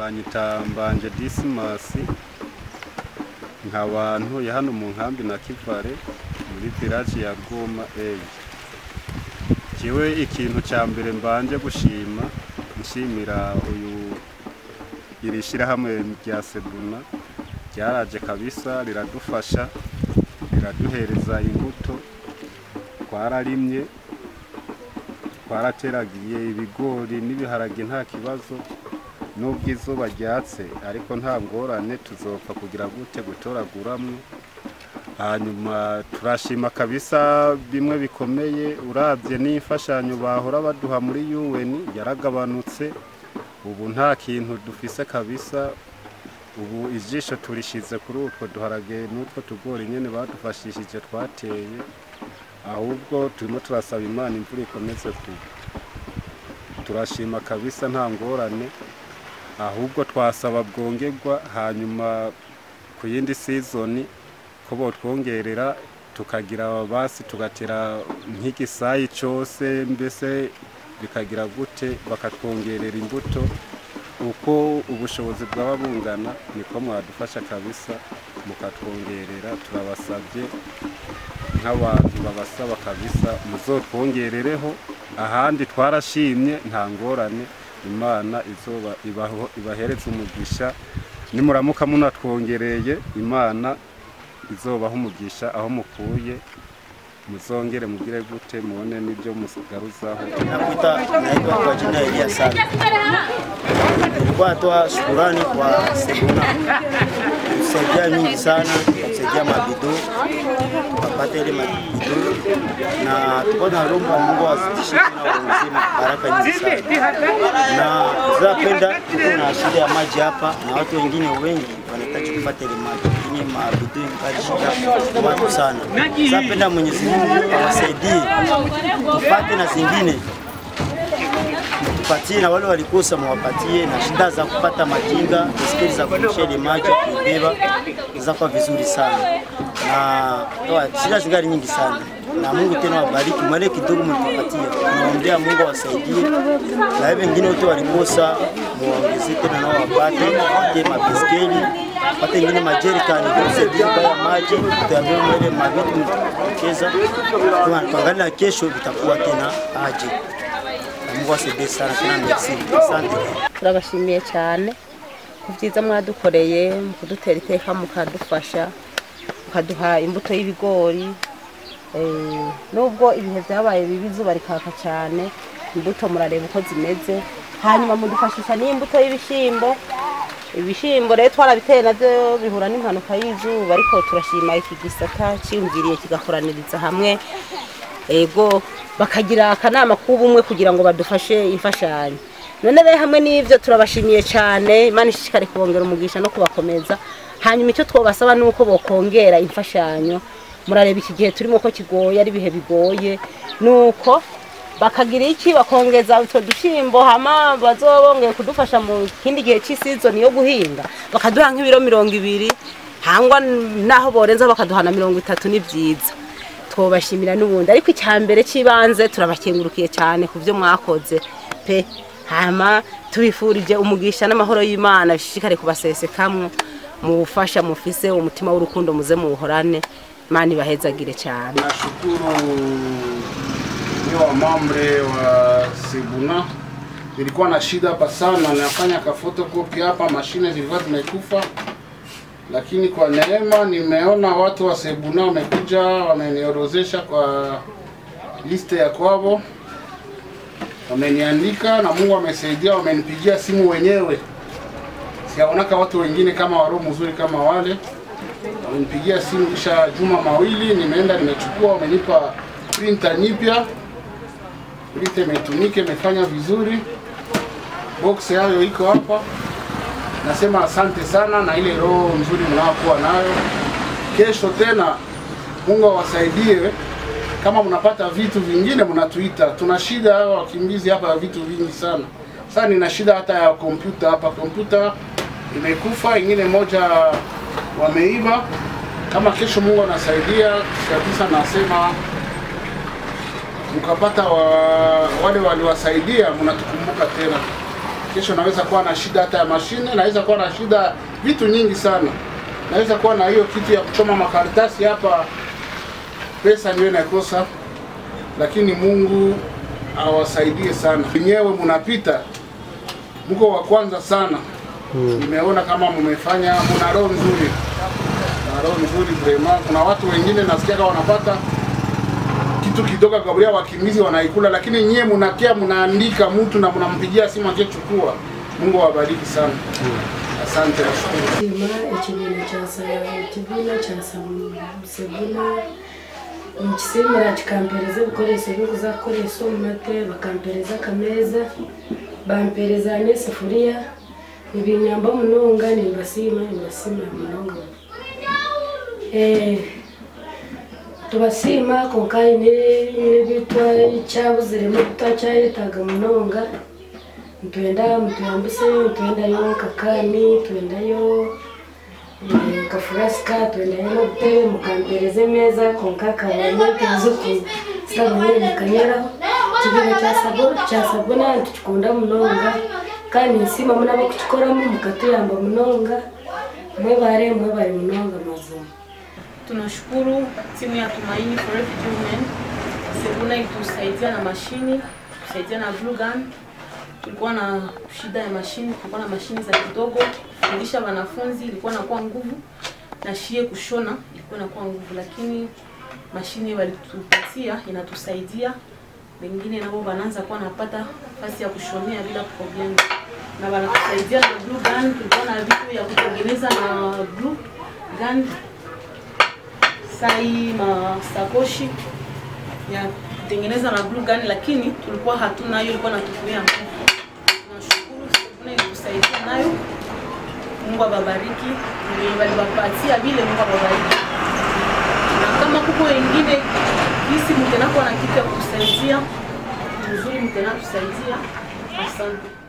banyita Mbanje Dismas nk'abantu ya hano mu nkambi na Kivale muri village ya Goma kiwe ikintu cya mbere mbanje gushima nshimira uyu irishira hamwe rya CEBUNA ryaraje kabisa riradufasha riraduhereza imbuto twararimye twarateragiye ibigori n'ibiharage nta kibazo nubwo izuba ryatse ariko nta ngorane tuzopfa kugira gute gutoraguramwe. Hanyuma turashima kabisa bimwe bikomeye uravye n'imfashanyo bahora baduha muri UN yaragabanutse ubu nta kintu dufise kabisa. Ubu ijisho turishize kuri utwo duharage n'utwo tugori nyene badufashishije twateye, ahubwo turimo turasaba Imana imvura ikomeze kugwa. Turashima kabisa nta ngorane, ahubwo twasaba bwongerwa hanyuma ku yindi season ko botwongerera tukagira basi tugatera nk'igisayi cyose mbese bikagira gute bakatwongerera imbuto uko ubushobozi bwaba bungana niko mwadufasha kabisa mukatwongerera. Turabasabye nk'abantu babasaba kabisa muzotwongerereho, ahandi twarashimye nta ngorane. Imana izoba ibahereza umugisha nimuramuka munatwongereye, Imana izobaho umugisha aho mukuye muzongere mugire gute muone nibyo musigaruzaho. Naitwa kwa jina Elia sana. Nilikuwa natoa shukrani kwa CEBUNA kusaidia nyingi sana, kusaidia mabido kupata ile mabido, na tuko na romba Mungu azidishe na uzima baraka nyingi sana. Na tunapenda tuko na shida ya maji hapa na watu wengine wengi wanahitaji kupata ile maji, lakini mabido inashida watu sana. Tunapenda Mwenyezi Mungu awasaidie tupate na zingine tupatie, na wale walikosa mwapatie, na shida za kupata majinga skili za kushia ile maji kubeba zako vizuri sana, na shida zingine nyingi sana. Na Mungu tena wabariki mali kidogo mtupatie, tunaombea Mungu awasaidie, na wengine wote walikosa muongezee tena na wapate mabiskeli pate ingine majerikani kusaidia kwa maji tutabeba ile mabitu mtukeza tuangalia kesho vitakuwa tena aje. Mungu asaidie sana tena, merci. Asante. Turabashimiye cyane kuvyiza mwadukoreye mukudutera iteka mukadufasha mukaduha imbuto y'ibigori nubwo ibihe byabaye bibizuba rikaka cyane imbuto murareba uko zimeze, hanyuma mudufashisha n'imbuto y'ibishimbo. Ibishimbo rero twarabiteye navyo bihura n'impanuka y'izuba, ariko turashima iki gisata cyumviriye kigakoraniriza hamwe ego bakagira akanama k'ubumwe kugira ngo badufashe imfashanyo. None rero hamwe n'ivyo turabashimiye cyane, Imana ishikare kubongera umugisha no kubakomeza. Hanyuma icyo twobasaba nuko bokongera imfashanyo. Murareba iki gihe turimo ko kigoye ari bihe bigoye, nuko bakagira iki bakongeza utwo dushimbo hama bazobongeye kudufasha mu kindi gihe cy'isizoni yo guhinga, bakaduha nk'ibiro 200 hangwa naho borenza bakaduhana 30 n'ibyiza. Twobashimira n'ubundi, ariko icyambere cibanze turabakengurukiye cyane kuvyo mwakoze pe. Hama tubifurije umugisha n'amahoro y'Imana bishikare kubasesekamwe mu bufasha mufise umutima w'urukundo muze muhorane. Imana ibahezagire cyane. Nashukuru ni mambre wa CEBUNA. Nilikuwa na shida hapa sana, nafanya ka photocopy hapa, mashine zilikuwa zimekufa, lakini kwa neema nimeona watu wa CEBUNA wamekuja wameniorozesha kwa liste ya kwao, wameniandika na Mungu amesaidia, wamenipigia simu wenyewe. Siaonaka watu wengine kama waro mzuri kama wale. Wamenipigia simu kisha juma mawili nimeenda nimechukua, wamenipa printer nyipya. Printer imetumike, imefanya vizuri. Box yao iko hapa. Nasema asante sana na ile roho nzuri mnaokuwa nayo. Kesho tena Mungu awasaidie, kama mnapata vitu vingine mnatuita. Tuna shida hao wakimbizi hapa vitu vingi sana. Sasa nina shida hata ya kompyuta hapa, kompyuta imekufa, ingine moja wameiba. Kama kesho Mungu anasaidia kabisa, nasema mkapata wale waliwasaidia mnatukumbuka tena. kesho naweza kuwa na shida hata ya mashine, naweza kuwa na shida vitu nyingi sana. Naweza kuwa na hiyo kitu ya kuchoma makaratasi hapa, pesa ndio inakosa, lakini Mungu awasaidie sana. Wenyewe mnapita, mko wa kwanza sana. Nimeona kama mmefanya, mna roho nzuri. Na roho nzuri vraiment. Kuna watu wengine nasikia kama wanapata kitu kidogo Gabriel wakimbizi wanaikula, lakini nyie mnakia mnaandika mtu na mnampigia simu achechukua. Mungu awabariki sana. Asante. CEBUNA cha CEBUNA nchisimira chikampereza ibikoresho byo kuzakoresha umate, bakampereza akameza, bampereza n'isafuriya, ibinyamba munonga nimbasima munonga. Tubasima konkai n'ibitwa icyabuzire mu tutacyayitaga munonga. Mtuambise yo kakani, tuendayo kafuraska, tuendayo butebe mukampereze meza konka kabanye kezuku sabone mukanyeraho kibira cha sabuna tukunda munonga kandi nsima muna bakuchikoramo mukatuyamba munonga mwebare munonga mazuma. Tunashukuru timu ya Tumaini for Refugee Women. CEBUNA itusaidia na mashini, tusaidia na glue gun. Tulikuwa na shida ya mashini, tulikuwa na mashini za kidogo. Kufundisha wanafunzi ilikuwa inakuwa nguvu, na shie kushona ilikuwa inakuwa nguvu, lakini mashini walitupatia inatusaidia. Wengine nao wanaanza kuwa napata nafasi ya kushonea bila problem. Na wanatusaidia na glue gun, tulikuwa na vitu ya kutengeneza na glue gun, sai masakoshi ya kutengeneza na glue gun, lakini tulikuwa hatuna hiyo, ilikuwa natukulia nguvu. Tunashukuru CEBUNA ilitusaidia nayo. Mungu awabariki. Waliwapatia vile, Mungu awabariki. Na kama kuko wengine hisi mtenakuwa na kitu ya kusaidia, mzuri mtenakusaidia. Asante.